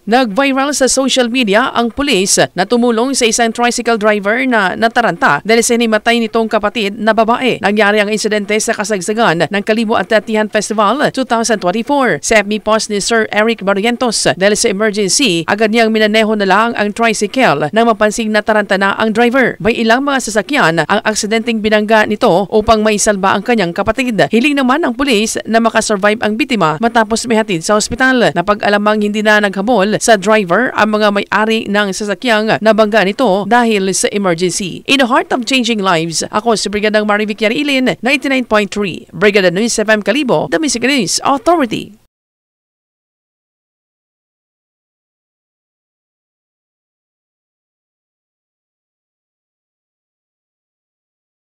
Nag-viral sa social media ang pulis na tumulong sa isang tricycle driver na nataranta dahil sa hinimatay nitong kapatid na babae. Nangyari ang insidente sa kasagsagan ng Kalibo at Atihan Festival 2024. Sa FB post ni Sir Eric Barrientos, dahil sa emergency, agad niyang minaneho na lang ang tricycle nang mapansing nataranta na ang driver. May ilang mga sasakyan ang aksidenteng binangga nito upang maisalba ang kanyang kapatid. Hiling naman ang pulis na makasurvive ang bitima matapos may hatid sa ospital. Napag-alamang hindi na naghabol sa driver ang mga may-ari ng sasakyang nabangga nito dahil sa emergency. In the heart of changing lives, ako si Brigadang Marivic Yarilin, 99.3 Brigada News FM Kalibo, The Music News Authority.